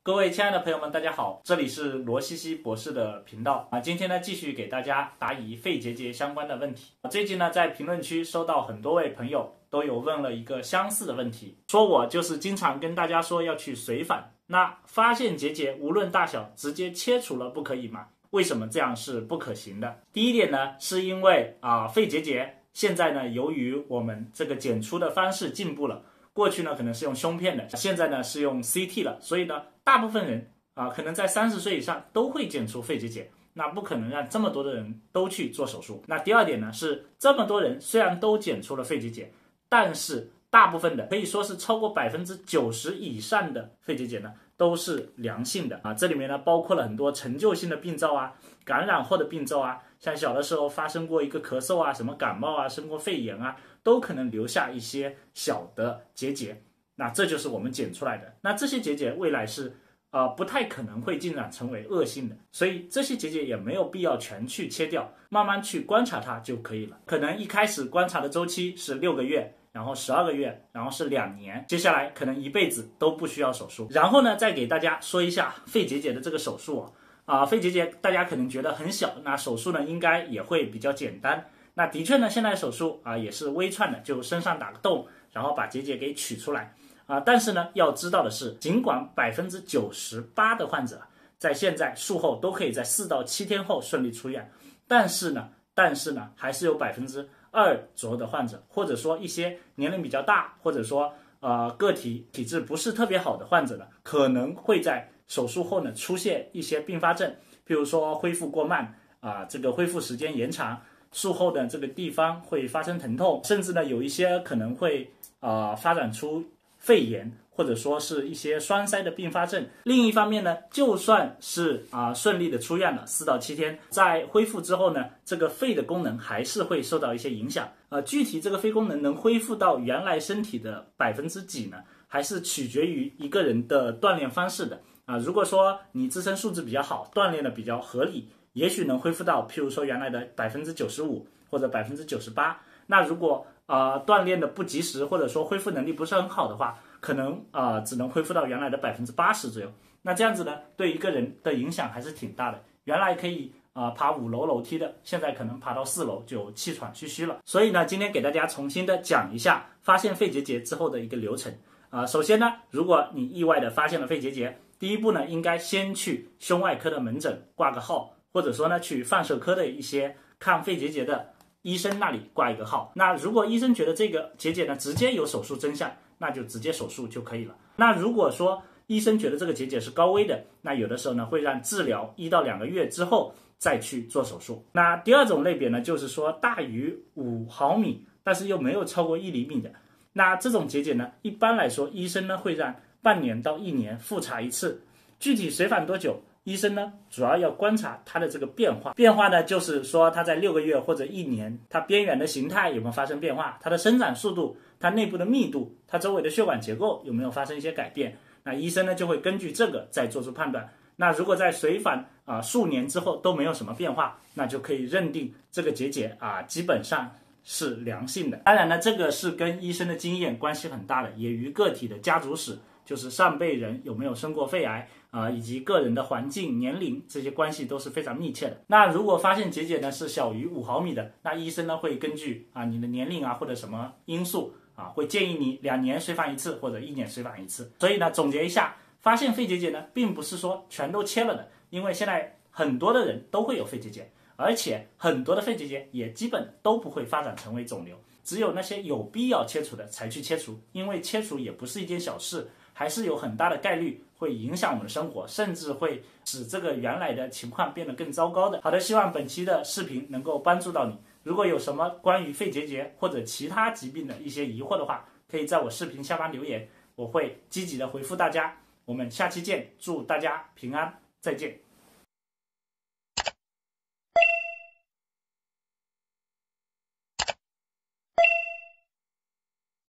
各位亲爱的朋友们，大家好，这里是罗西西博士的频道啊。今天呢，继续给大家答疑肺结节相关的问题。最近呢，在评论区收到很多位朋友都有问了一个相似的问题，说我就是经常跟大家说要去随返，那发现结节无论大小，直接切除了不可以吗？为什么这样是不可行的？第一点呢，是因为肺结节现在呢，由于我们这个检出的方式进步了。过去呢可能是用胸片的，现在呢是用 CT 了，所以呢大部分人可能在30岁以上都会检出肺结节，那不可能让这么多的人都去做手术。那第二点呢是这么多人虽然都检出了肺结节，但是大部分的可以说是超过90%以上的肺结节呢都是良性的这里面呢包括了很多陈旧性的病灶感染后的病灶像小的时候发生过一个咳嗽什么感冒生过肺炎都可能留下一些小的结节，那这就是我们检出来的。那这些结节未来是不太可能会进展成为恶性的，所以这些结节也没有必要全去切掉，慢慢去观察它就可以了。可能一开始观察的周期是6个月，然后12个月，然后是2年，接下来可能一辈子都不需要手术。然后呢，再给大家说一下肺结节的这个手术肺结节大家可能觉得很小，那手术呢应该也会比较简单。那的确呢，现在手术也是微创的，就身上打个洞，然后把结节给取出来但是呢，要知道的是，尽管98%的患者在现在术后都可以在4到7天后顺利出院，但是呢，还是有2%左右的患者，或者说一些年龄比较大，或者说个体质不是特别好的患者呢，可能会在手术后呢出现一些并发症，比如说恢复过慢这个恢复时间延长。术后的这个地方会发生疼痛，甚至呢有一些可能会发展出肺炎，或者说是一些栓塞的并发症。另一方面呢，就算是顺利的出院了4到7天，在恢复之后呢，这个肺的功能还是会受到一些影响具体这个肺功能能恢复到原来身体的几% 呢，还是取决于一个人的锻炼方式的如果说你自身素质比较好，锻炼的比较合理，也许能恢复到譬如说原来的95%或者98%。那如果锻炼的不及时，或者说恢复能力不是很好的话，可能只能恢复到原来的80%左右。那这样子呢，对一个人的影响还是挺大的。原来可以爬5楼楼梯的，现在可能爬到4楼就气喘吁吁了。所以呢，今天给大家重新的讲一下发现肺结节之后的一个流程首先呢，如果你意外的发现了肺结节，第一步呢，应该先去胸外科的门诊挂个号，或者说呢，去放射科的一些看肺结节的医生那里挂一个号。那如果医生觉得这个结节呢直接有手术真相，那就直接手术就可以了。那如果说医生觉得这个结节是高危的，那有的时候呢会让治疗1到2个月之后再去做手术。那第二种类别呢，就是说大于5毫米，但是又没有超过1厘米的。那这种结节呢，一般来说医生呢会让半年到1年复查一次，具体随访多久，医生呢主要要观察它的这个变化呢，就是说它在6个月或者1年，它边缘的形态有没有发生变化，它的生长速度，它内部的密度，它周围的血管结构有没有发生一些改变。那医生呢就会根据这个再做出判断。那如果在随访数年之后都没有什么变化，那就可以认定这个结节基本上是良性的。当然呢，这个是跟医生的经验关系很大的，也与个体的家族史，就是上辈人有没有生过肺癌以及个人的环境、年龄这些关系都是非常密切的。那如果发现结节呢是小于5毫米的，那医生呢会根据你的年龄或者什么因素会建议你2年随访一次或者1年随访一次。所以呢，总结一下，发现肺结节呢并不是说全都切了的，因为现在很多的人都会有肺结节，而且很多的肺结节也基本都不会发展成为肿瘤，只有那些有必要切除的才去切除，因为切除也不是一件小事，还是有很大的概率会影响我们的生活，甚至会使这个原来的情况变得更糟糕的。好的，希望本期的视频能够帮助到你。如果有什么关于肺结节或者其他疾病的一些疑惑的话，可以在我视频下方留言，我会积极的回复大家。我们下期见，祝大家平安，再见。